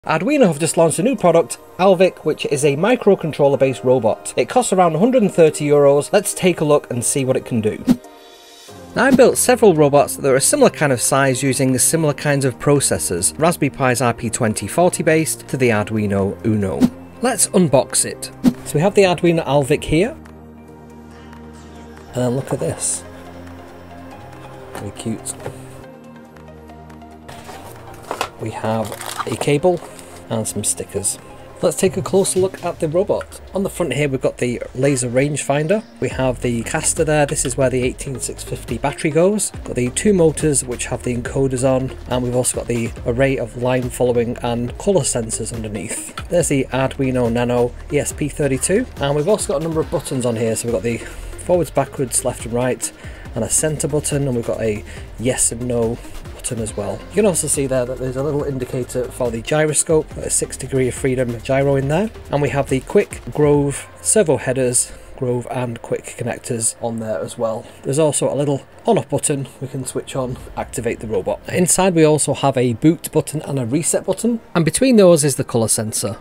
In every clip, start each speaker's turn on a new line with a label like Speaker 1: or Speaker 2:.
Speaker 1: Arduino have just launched a new product, Alvik, which is a microcontroller-based robot. It costs around €130. Let's take a look and see what it can do. Now, I built several robots that are a similar kind of size using similar kinds of processors, Raspberry Pi's RP2040 based to the Arduino Uno. Let's unbox it. So we have the Arduino Alvik here. And then look at this. Very cute. We have a cable and some stickers. Let's take a closer look at the robot. On the front here we've got the laser rangefinder. We have the caster there. This is where the 18650 battery goes. Got the two motors which have the encoders on, and we've also got the array of line following and colour sensors underneath. There's the Arduino Nano ESP32, and we've also got a number of buttons on here. So we've got the forwards, backwards, left and right, and a centre button, and we've got a yes and no button as well. You can also see there that there's a little indicator for the gyroscope, a 6° of freedom gyro in there, and we have the quick, grove, servo headers, grove and quick connectors on there as well. There's also a little on-off button we can switch on, activate the robot. Inside we also have a boot button and a reset button, and between those is the colour sensor.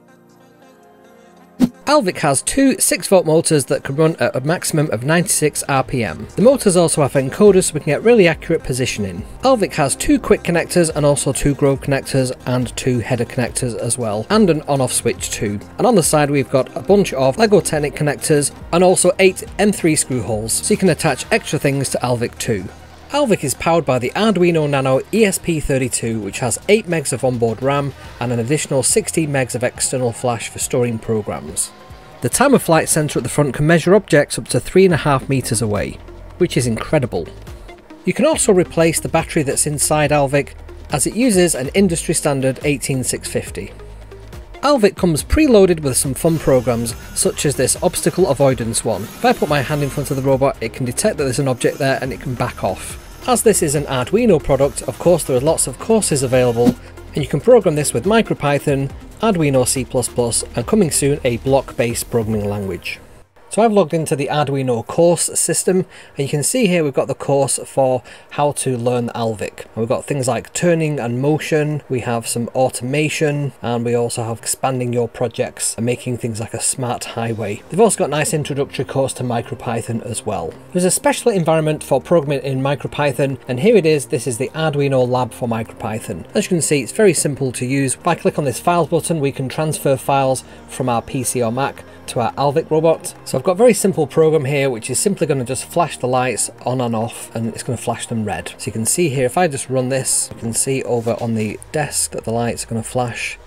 Speaker 1: Alvik has two 6-volt motors that can run at a maximum of 96 RPM. The motors also have encoders so we can get really accurate positioning. Alvik has two quick connectors and also two grove connectors and two header connectors as well, and an on-off switch too. And on the side we've got a bunch of Lego Technic connectors and also 8 M3 screw holes, so you can attach extra things to Alvik too. Alvik is powered by the Arduino Nano ESP32, which has 8 megs of onboard RAM and an additional 16 megs of external flash for storing programs. The time of flight sensor at the front can measure objects up to 3.5 meters away, which is incredible. You can also replace the battery that's inside Alvik, as it uses an industry standard 18650. Alvik comes preloaded with some fun programs, such as this obstacle avoidance one. If I put my hand in front of the robot, it can detect that there's an object there and it can back off. As this is an Arduino product, of course there are lots of courses available, and you can program this with MicroPython, Arduino C++, and coming soon a block-based programming language. So I've logged into the Arduino course system, and you can see here we've got the course for how to learn Alvik. And we've got things like turning and motion, we have some automation, and we also have expanding your projects and making things like a smart highway. They've also got a nice introductory course to MicroPython as well. There's a special environment for programming in MicroPython, and here it is. This is the Arduino lab for MicroPython. As you can see, it's very simple to use. If I click on this files button, we can transfer files from our PC or Mac to our Alvik robot. So I've got a very simple program here which is simply going to just flash the lights on and off, and it's going to flash them red. So you can see here, if I just run this, you can see over on the desk that the lights are going to flash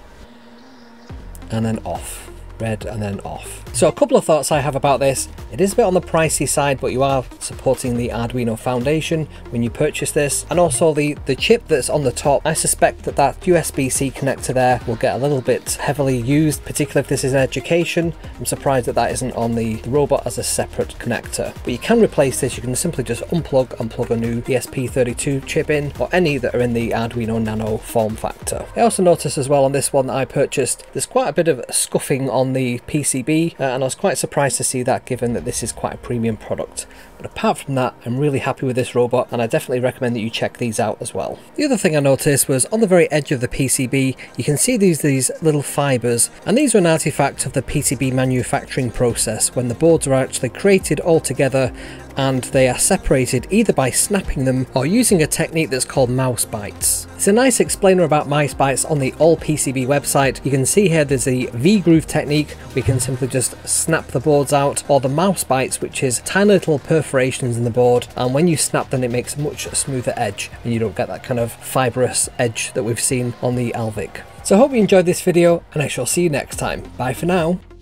Speaker 1: and then off. Red and then off. So a couple of thoughts I have about this. It is a bit on the pricey side, but you are supporting the Arduino Foundation when you purchase this, and also the chip that's on the top. I suspect that that USB-C connector there will get a little bit heavily used, particularly if this is education. I'm surprised that that isn't on the robot as a separate connector. But you can replace this. You can simply just unplug and plug a new ESP32 chip in, or any that are in the Arduino Nano form factor. I also noticed as well on this one that I purchased, there's quite a bit of scuffing on the PCB, and I was quite surprised to see that, given that this is quite a premium product. But apart from that, I'm really happy with this robot, and I definitely recommend that you check these out as well. The other thing I noticed was on the very edge of the PCB, you can see these little fibres, and these are an artifact of the PCB manufacturing process, when the boards are actually created all together and they are separated either by snapping them or using a technique that's called mouse bites. There's a nice explainer about mouse bites on the All PCB website. You can see here there's the V-groove technique. We can simply just snap the boards out, or the mouse bites, which is tiny little perforations in the board, and when you snap them it makes a much smoother edge and you don't get that kind of fibrous edge that we've seen on the Alvik. So I hope you enjoyed this video, and I shall see you next time. Bye for now.